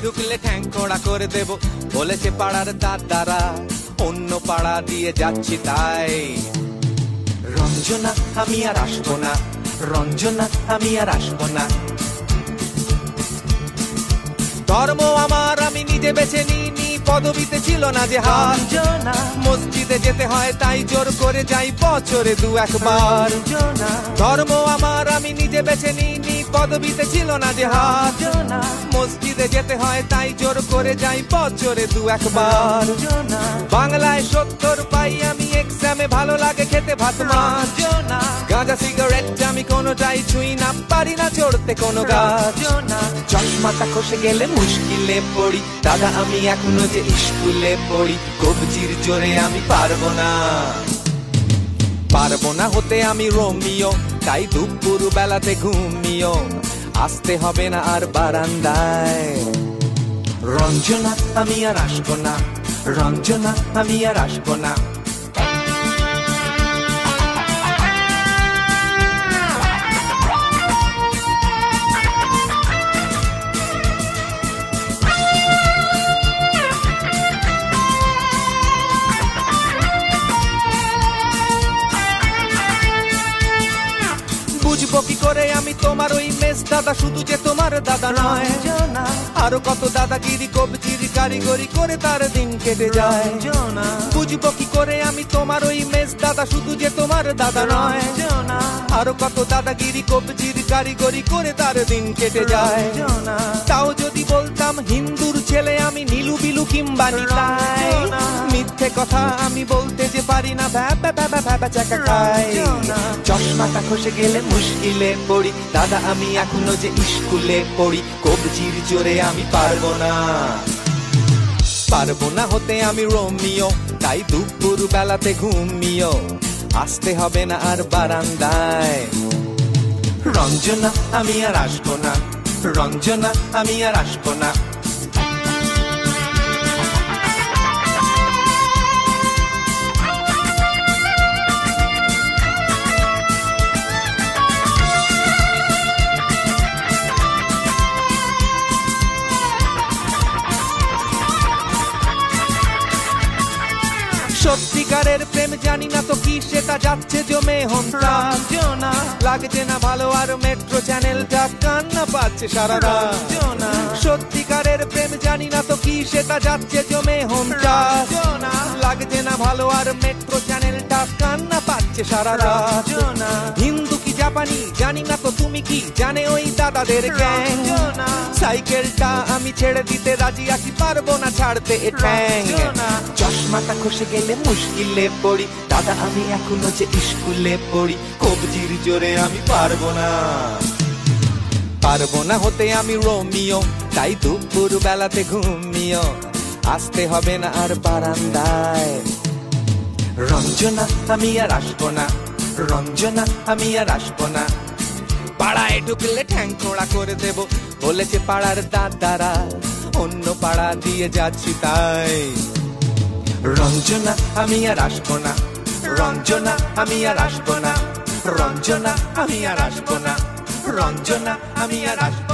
ঢুকলে ঠ্যাং কোড়া করে দেব বলেছে পাড়ার দাদারা, অন্য পাড়া দিয়ে যাচ্ছি তাই। রঞ্জনা আমি আর আসবো না, রঞ্জনা আমি আর আসবো না। ধর্ম আমার আমি নিজে বেছে নিইনি, পদবিতে ছিল না যে হাত। মসজিদে যেতে হয় তাই জোর করে যাই বছরে দু একবার। ধর্ম আমার আমি নিজে বেছে নিইনি, পদবিতে ছিল না যে হাত। মসজিদে যেতে হয় তাই জোর করে যাই বছরে দু একবার। বাংলায় 70 পাই আমি এক্সামে, ভালো লাগে খেতে ভাত মাছ। গাঁজা সিগারেট আমি কোনোটাই ছুঁই না, পারি না চড়তে কোনো গাছ। চশমাটা খসে গেলে মুশকিলে পড়ি, দাদা আমি এখনো যে স্কুলে পড়ি। কবজির জোরে আমি পারবো না, পারবো না হতে আমি রোমিও, তাই দুপুর বেলাতে ঘুমিও। আসতে হবে না আর বারান্দায়। রঞ্জনা আমি আর আসবো না, রঞ্জনা আমি আর আসবো না। বুঝবো কি করে আমি তোমার ওই মেস দাদা, শুধু যে তোমার দাদা নয়, আরো কত দাদাগিরি কবজির কারিগরি করে তার দিন কেটে যায়। বুঝবো কি করে আমি তোমার ওই মেস দাদা, শুধু যে তোমার দাদা নয়, আরো কত দাদাগিরি কবজির কারিগরি করে তার দিন কেটে যায়। তাও যদি বলতাম হিন্দুর ছেলে আমি, নীলু বিলু কিংবা নিতাই, মিথ্যে কথা আমি বলতে যে পারি না, ভ্যাপা ভ্যাপা ভ্যাপা চাকা খাই। চশমাটা খসে গেলে মুশকিলে পড়ি, দাদা আমি এখনো যে স্কুলে পড়ি। কবজির জোরে আমি পারবো না, পারবো না হতে আমি রোমিও, তাই দুপুর বেলাতে ঘুমিও। আসতে হবে না আর বারান্দায়। রঞ্জনা আমি আর আসবো না, রঞ্জনা আমি আর আসবো না। সত্যিকারের প্রেম জানি না তো কি, সেটা যাচ্ছে জমে হন্তাস। লাগছে না ভালো আর মেট্রো চ্যানেলটা কান্না পাচ্ছে সারা রাত। সত্যিকারের প্রেম জানি না তো কি, সেটা যাচ্ছে জমে হন্তাস। লাগছে না ভালো আর মেট্রো চ্যানেলটা কান্না পাচ্ছে সারা রাত। হিন্দু কি জাপানি জানি না তো, তুমি কি জানে ওই দাদাদের গ্যাং? সাইকেলটা আমি ছেড়ে দিতে রাজি আছি, পারবো না ছাড়তে এ ঠ্যাং। চশমাটা খসে গেলে মুশকিলে পড়ি, দাদা আমি এখনো যে স্কুলে পড়ি। কবজির জোরে আমি পারবো না, পারবো না হতে আমি রোমিও, তাই দুপুর বেলাতে ঘুমিও। আসতে হবে না আর বারান্দায়। রঞ্জনা আমি আর আসবো না, রঞ্জনা আমি আর আসবো না। পাড়ায় ঢুকলে ঠ্যাং কোড়া করে দেব বলেছে পাড়ার দাদারা, অন্য পাড়া দিয়ে যাচ্ছি তাই। রঞ্জনা আমি আর আসবো না, রঞ্জনা আমি আর আসবো না, রঞ্জনা আমি আর আসবো না, রঞ্জনা আমি আর আসবো না।